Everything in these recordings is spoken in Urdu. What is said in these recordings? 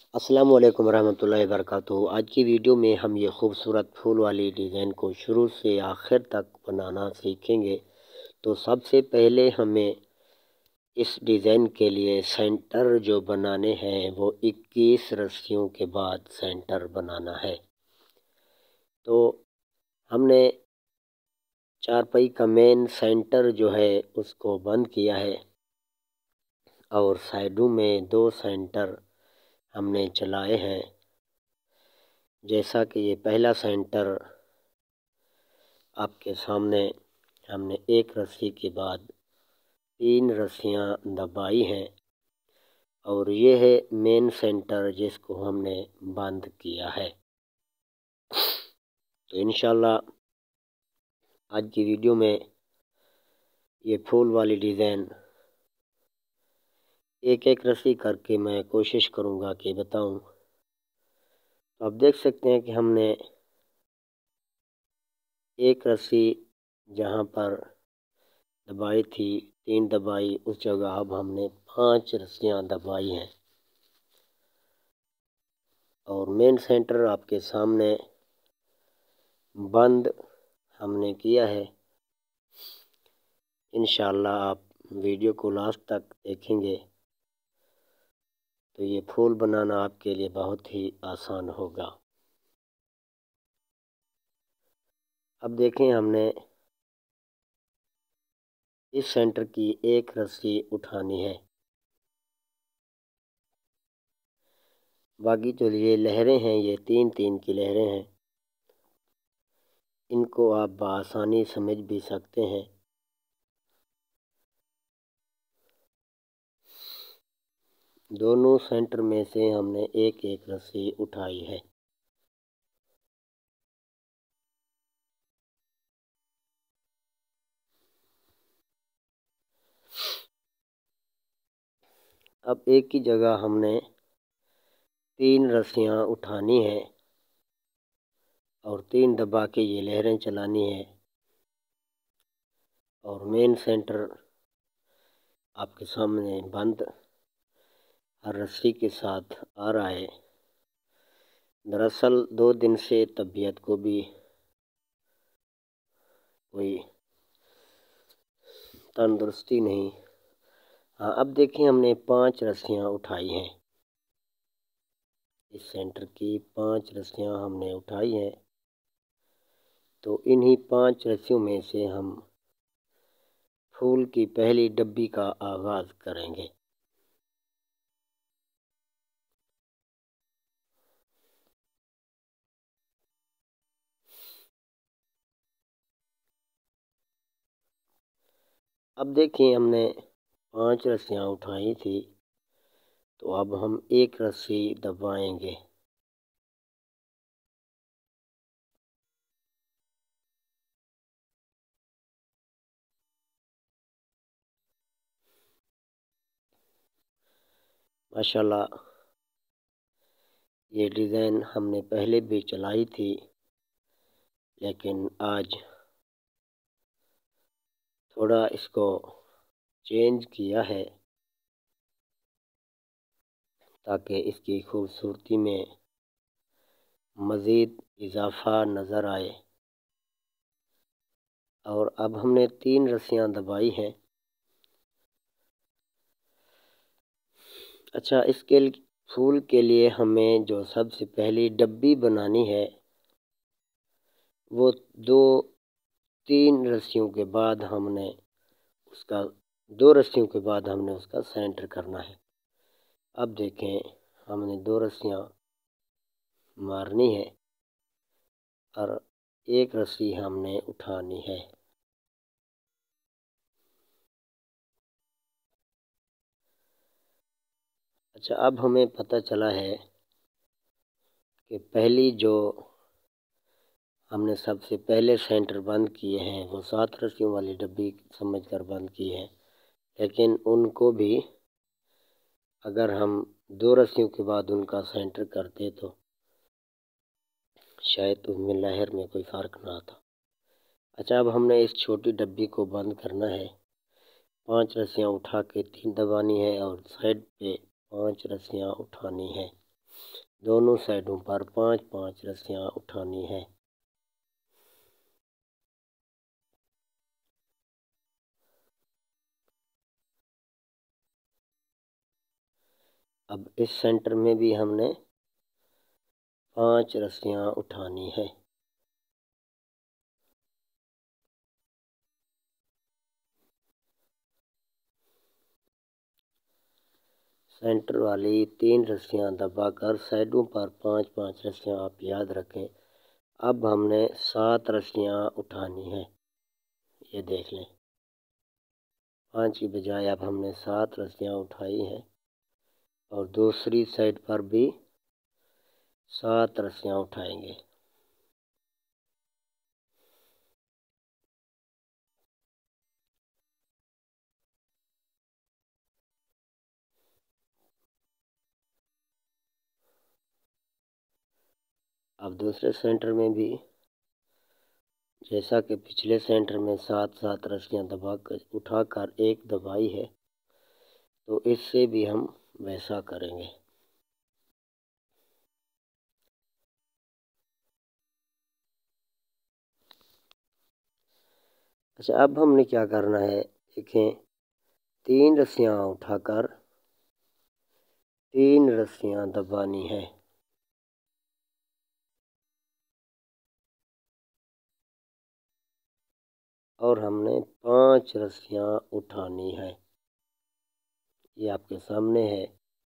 السلام علیکم ورحمۃ اللہ وبرکاتہ۔ آج کی ویڈیو میں ہم یہ خوبصورت پھول والی ڈیزائن کو شروع سے آخر تک بنانا سیکھیں گے۔ تو سب سے پہلے ہمیں اس ڈیزائن کے لیے سینٹر جو بنانے ہیں وہ 21 رسیوں کے بعد سینٹر بنانا ہے۔ تو ہم نے چارپائی کا مین سینٹر جو ہے اس کو بند کیا ہے اور سائڈوں میں 2 سینٹر ہم نے چلائے ہیں، جیسا کہ یہ پہلا سینٹر آپ کے سامنے ہم نے 1 رسی کے بعد 3 رسیاں دبائی ہیں، اور یہ ہے مین سینٹر جس کو ہم نے بند کیا ہے۔ تو انشاءاللہ آج کی ویڈیو میں یہ پھول والی ڈیزائن ایک رسی کر کے میں کوشش کروں گا کہ بتاؤں۔ تو آپ دیکھ سکتے ہیں کہ ہم نے 1 رسی جہاں پر دبائی تھی 3 دبائی، اس جگہ اب ہم نے 5 رسیاں دبائی ہیں، اور مین سینٹر آپ کے سامنے بند ہم نے کیا ہے۔ انشاءاللہ آپ ویڈیو کو لاسٹ تک دیکھیں گے تو یہ پھول بنانا آپ کے لیے بہت ہی آسان ہوگا۔ اب دیکھیں ہم نے اس سینٹر کی 1 رسی اٹھانی ہے، باقی جو یہ لہریں ہیں یہ 3 کی لہریں ہیں، ان کو آپ بآسانی سمجھ بھی سکتے ہیں۔ دونوں سینٹر میں سے ہم نے 1 رسی اٹھائی ہے۔ اب ایک کی جگہ ہم نے 3 رسیاں اٹھانی ہیں اور 3 دبا کے یہ لہریں چلانی ہے، اور مین سینٹر آپ کے سامنے بند ہر رسی کے ساتھ آ رہا ہے۔ دراصل 2 دن سے طبیعت کو بھی کوئی تندرستی نہیں۔ ہاں اب دیکھیں ہم نے 5 رسیاں اٹھائی ہیں، اس سینٹر کی 5 رسیاں ہم نے اٹھائی ہیں، تو انہی 5 رسیوں میں سے ہم پھول کی پہلی ڈبی کا آغاز کریں گے۔ اب دیکھیں ہم نے 5 رسیاں اٹھائی تھی، تو اب ہم 1 رسی دبائیں گے۔ ماشاءاللہ یہ ڈیزائن ہم نے پہلے بھی چلائی تھی، لیکن آج تھوڑا اس کو چینج کیا ہے تاکہ اس کی خوبصورتی میں مزید اضافہ نظر آئے۔ اور اب ہم نے 3 رسیاں دبائی ہیں۔ اچھا، اس کے پھول کے لیے ہمیں جو سب سے پہلی ڈبی بنانی ہے وہ 3 رسیوں کے بعد ہم نے اس کا 2 رسیوں کے بعد ہم نے اس کا سینٹر کرنا ہے۔ اب دیکھیں ہم نے 2 رسیاں مارنی ہے اور 1 رسی ہم نے اٹھانی ہے۔ اچھا، اب ہمیں پتہ چلا ہے کہ پہلی جو ہم نے سب سے پہلے سینٹر بند کیے ہیں وہ 7 رسیوں والی ڈبی سمجھ کر بند کی ہے، لیکن ان کو بھی اگر ہم 2 رسیوں کے بعد ان کا سینٹر کرتے تو شاید ان میں لہر میں کوئی فرق نہ آتا۔ اچھا، اب ہم نے اس چھوٹی ڈبی کو بند کرنا ہے، 5 رسیاں اٹھا کے 3 دبانی ہے اور سائڈ پہ 5 رسیاں اٹھانی ہیں۔ دونوں سائڈوں پر 5 رسیاں اٹھانی ہیں۔ اب اس سینٹر میں بھی ہم نے 5 رسیاں اٹھانی ہیں۔ سینٹر والی 3 رسیاں دبا کر سائڈوں پر 5 رسیاں آپ یاد رکھیں۔ اب ہم نے 7 رسیاں اٹھانی ہیں، یہ دیکھ لیں، 5 کی بجائے اب ہم نے 7 رسیاں اٹھائی ہیں، اور دوسری سائڈ پر بھی 7 رسیاں اٹھائیں گے۔ اب دوسرے سینٹر میں بھی جیسا کہ پچھلے سینٹر میں 7 رسیاں دبا کر اٹھا کر ایک دبائی ہے، تو اس سے بھی ہم ویسا کریں گے۔ اچھا، اب ہم نے کیا کرنا ہے، دیکھیں، 3 رسیاں اٹھا کر 3 رسیاں دبانی ہیں، اور ہم نے 5 رسیاں اٹھانی ہیں، یہ آپ کے سامنے ہے۔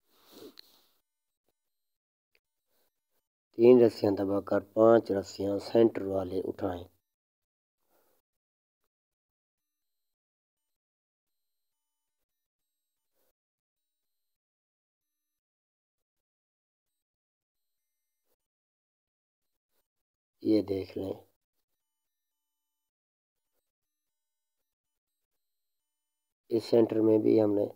3 رسیاں دبا کر 5 رسیاں سینٹر والے اٹھائیں۔ یہ دیکھ لیں، اس سینٹر میں بھی ہم نے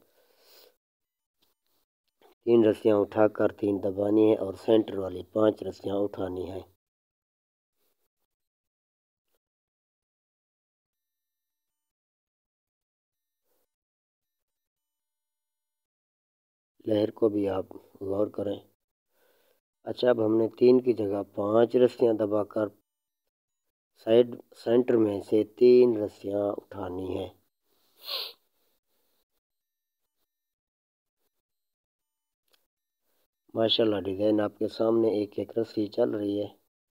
3 رسیاں اٹھا کر 3 دبانی ہے، اور سینٹر والی 5 رسیاں اٹھانی ہیں۔ لہر کو بھی آپ غور کریں۔ اچھا، اب ہم نے 3 کی جگہ 5 رسیاں دبا کر سینٹر میں سے 3 رسیاں اٹھانی ہیں۔ ماشاءاللہ، ڈیزائن آپ کے سامنے ایک ایک رسی چل رہی ہے۔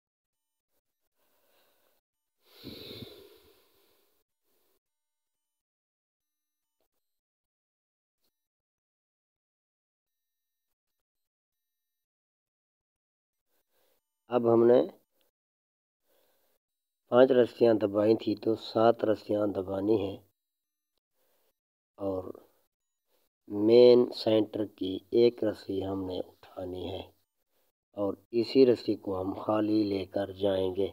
اب ہم نے 5 رسیاں دبائی تھی، تو 7 رسیاں دبانی ہیں، اور مین سینٹر کی ایک رسی ہم نے اٹھانی ہے، اور اسی رسی کو ہم خالی لے کر جائیں گے۔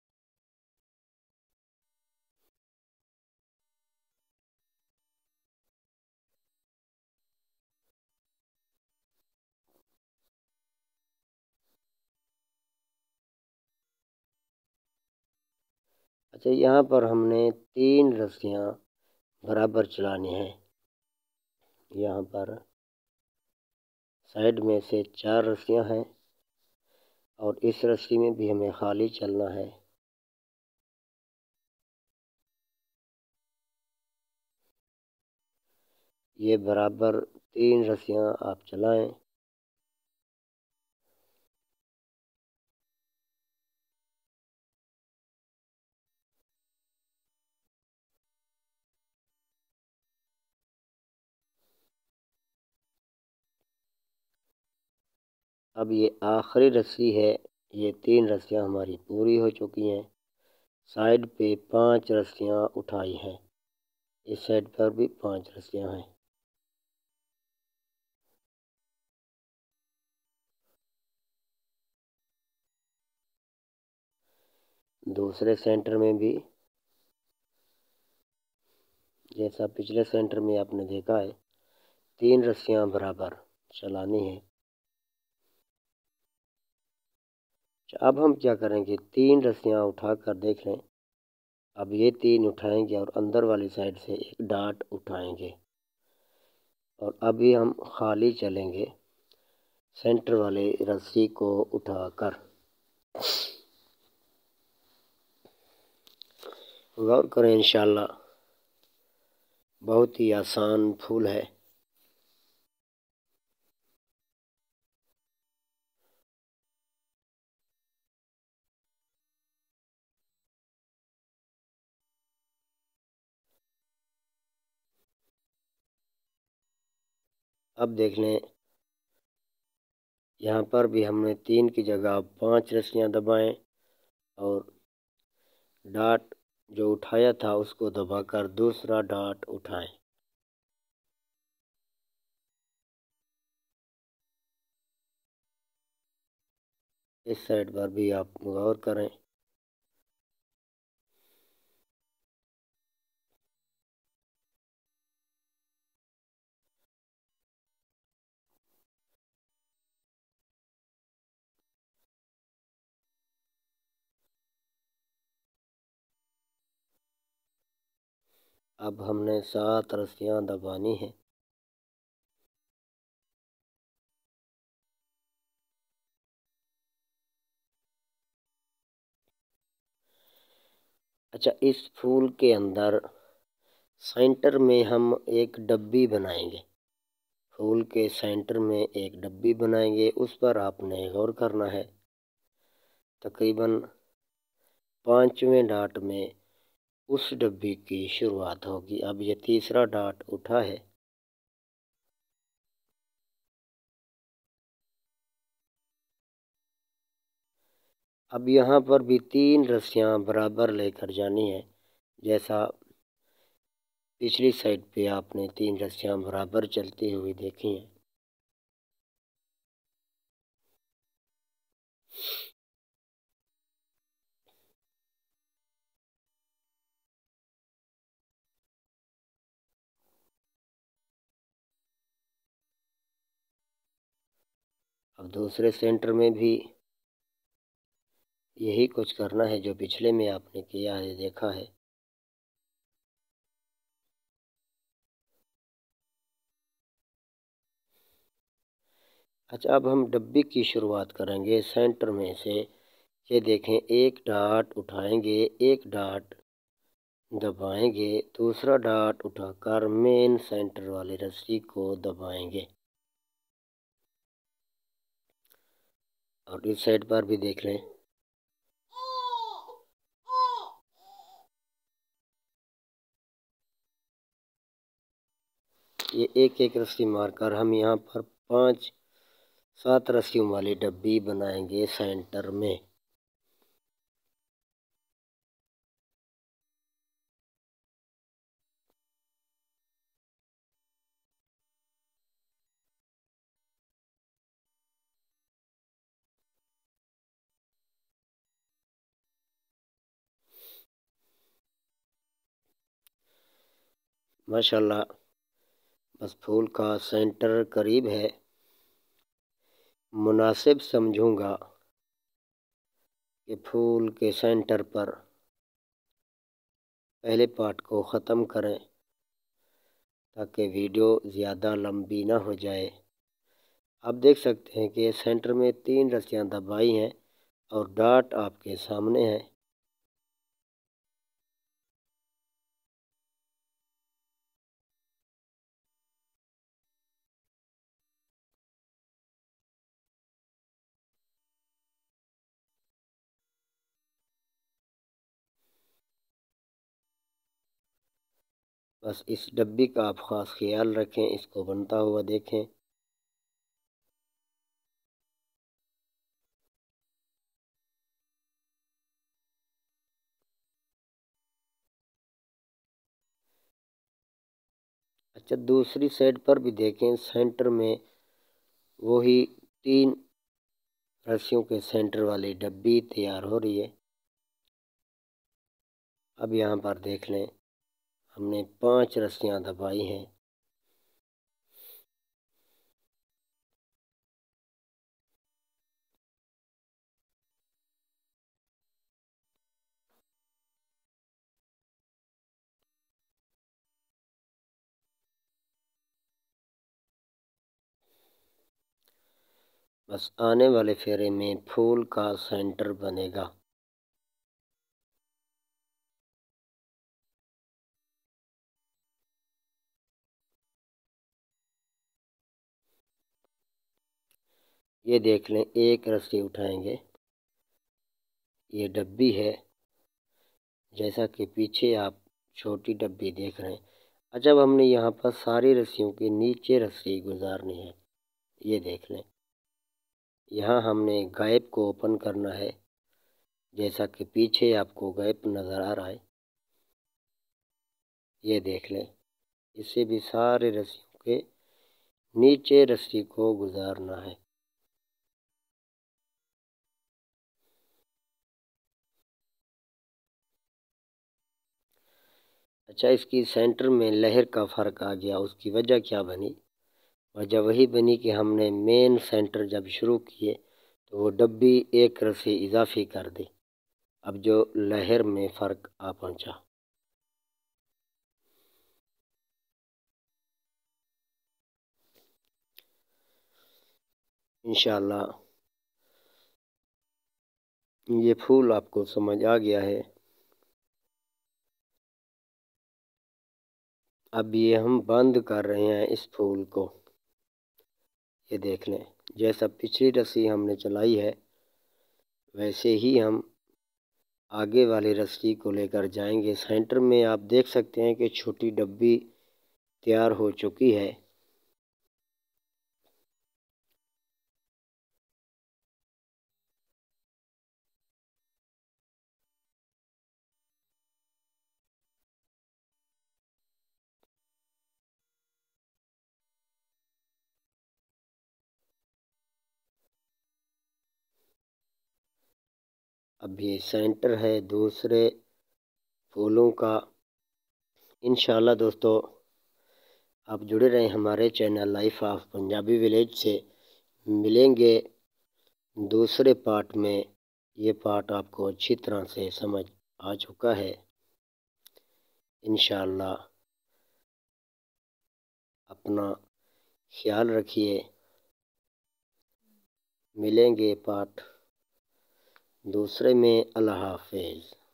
اچھا، یہاں پر ہم نے 3 رسیاں برابر چلانی ہیں۔ یہاں پر سائڈ میں سے 4 رسیاں ہیں، اور اس رسی میں بھی ہمیں خالی چلنا ہے۔ یہ برابر 3 رسیاں آپ چلائیں۔ اب یہ آخری رسی ہے، یہ 3 رسیاں ہماری پوری ہو چکی ہیں۔ سائڈ پہ 5 رسیاں اٹھائی ہیں، اس سائڈ پر بھی 5 رسیاں ہیں۔ دوسرے سینٹر میں بھی جیسا پچھلے سینٹر میں آپ نے دیکھا ہے، 3 رسیاں برابر چلانی ہیں۔ اب ہم کیا کریں گے، 3 رسیاں اٹھا کر دیکھ لیں۔ اب یہ 3 اٹھائیں گے، اور اندر والی سائڈ سے ایک ڈاٹ اٹھائیں گے، اور ابھی ہم خالی چلیں گے۔ सेंटर वाले रस्सी को उठाकर। गौर करें, इंशाल्लाह बहुत ही आसान फूल है। अब देख लें, यहाँ पर भी हमने 3 की जगह 5 रस्सियाँ दबाएं और डाट जो उठाया था उसको दबाकर दूसरा डाट उठाएं। इस साइड पर भी आप गौर करें। अब हमने 7 रस्सियाँ दबानी हैं। अच्छा, इस फूल के अंदर सेंटर में हम एक डब्बी बनाएंगे। फूल के सेंटर में एक डब्बी बनाएंगे, उस पर आपने गौर करना है। तकरीबन 5वें डाट में उस डब्बी की शुरुआत होगी। अब ये तीसरा डाट उठा है। अब यहाँ पर भी 3 रस्सियाँ बराबर लेकर जानी है। जैसा पिछली साइड पे आपने 3 रस्सियाँ बराबर चलती हुई देखी हैं। अब दूसरे सेंटर में भी यही कुछ करना है जो पिछले में आपने किया है, देखा है। अच्छा, अब हम डब्बी की शुरुआत करेंगे सेंटर में से। ये देखें, एक डाट उठाएंगे, एक डाट दबाएंगे, दूसरा डाट उठाकर मेन सेंटर वाली रस्सी को दबाएंगे। और इस साइड पर भी देख लें। ये एक एक रस्सी मारकर हम यहाँ पर 5-7 रस्सियों वाली डब्बी बनाएंगे सेंटर में। माशाल्लाह, बस फूल का सेंटर करीब है। मुनासिब समझूंगा कि फूल के सेंटर पर पहले पार्ट को ख़त्म करें ताकि वीडियो ज़्यादा लंबी ना हो जाए। आप देख सकते हैं कि सेंटर में 3 रस्सियाँ दबाई हैं और डाट आपके सामने है। बस इस डब्बी का आप ख़ास ख्याल रखें, इसको बनता हुआ देखें। अच्छा, दूसरी साइड पर भी देखें, सेंटर में वही 3 रस्सियों के सेंटर वाली डब्बी तैयार हो रही है। अब यहाँ पर देख लें, हमने 5 रस्सियाँ दबाई हैं। بس آنے والے پھیرے میں پھول کا سینٹر بنے گا۔ یہ دیکھ لیں، ایک رسی اٹھائیں گے، یہ ڈبی ہے، جیسا کہ پیچھے آپ چھوٹی ڈبی دیکھ رہے ہیں۔ اچھا، اب ہم نے یہاں پر ساری رسیوں کے نیچے رسی گزارنی ہے۔ یہ دیکھ لیں، یہاں ہم نے گیپ کو اوپن کرنا ہے، جیسا کہ پیچھے آپ کو گیپ نظر آ رہا ہے۔ یہ دیکھ لیں، اس سے بھی سارے رسیوں کے نیچے رسی کو گزارنا ہے۔ اچھا، اس کی سینٹر میں لہر کا فرق آ گیا، اس کی وجہ کیا بنی؟ وجہ وہی بنی کہ ہم نے مین سینٹر جب شروع کیے تو وہ ڈبی ایک رسی اضافی کر دی، اب جو لہر میں فرق آ پہنچا۔ انشاءاللہ یہ پھول آپ کو سمجھ آ گیا ہے۔ اب یہ ہم بند کر رہے ہیں اس پھول کو۔ یہ دیکھ لیں، جیسا پچھلی رسی ہم نے چلائی ہے ویسے ہی ہم آگے والی رسی کو لے کر جائیں گے۔ سینٹر میں آپ دیکھ سکتے ہیں کہ چھوٹی ڈبی تیار ہو چکی ہے۔ اب یہ سینٹر ہے دوسرے پھولوں کا۔ انشاءاللہ دوستو، آپ جڑے رہیں ہمارے channel life of Punjabi village سے۔ ملیں گے دوسرے پارٹ میں۔ یہ پارٹ آپ کو اچھی طرح سے سمجھ آ چکا ہے۔ انشاءاللہ اپنا خیال رکھیے۔ ملیں گے پارٹ دوسرے میں۔ اللہ حافظ۔